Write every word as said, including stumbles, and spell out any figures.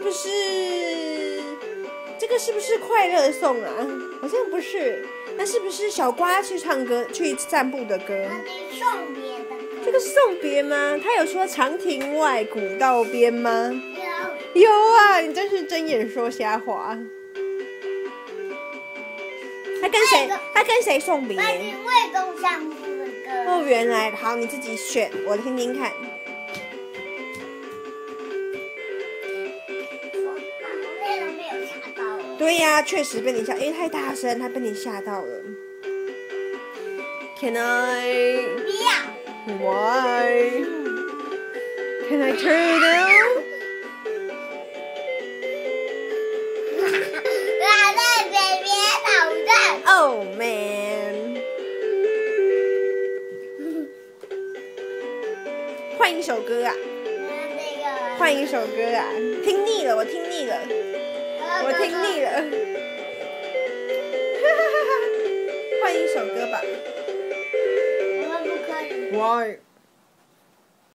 不是？这个是不是快乐颂啊？好像不是。那是不是小瓜去唱歌、去散步的歌？ 送别的歌。 这个是送别吗？他有说长亭外，古道边吗？ 有。 有啊，你真是睁眼说瞎话。他跟谁？他跟谁送别？ 外公外公散步的歌。 哦，原来好，你自己选，我听听看。对呀、啊，确实被你吓，因为太大声，他被你吓到了。Can I？ 不要。 Why? Can I turn it down? 我在北边捣蛋。 Oh man！ 换一首歌啊！换一首歌啊！听腻了，我听腻了。我听腻了，换一首歌吧。 我们不可以。 Why?